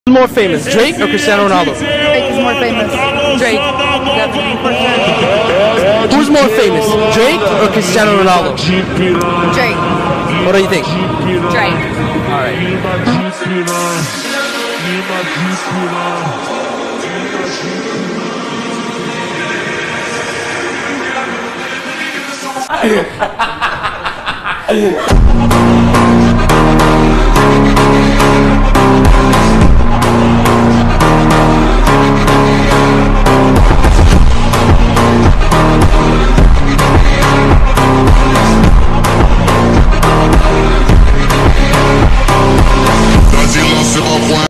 Who's more famous, Drake or Cristiano Ronaldo? Drake is more famous. Drake, definitely. Who's more famous, Drake or Cristiano Ronaldo? Drake. What do you think? Drake. Alright.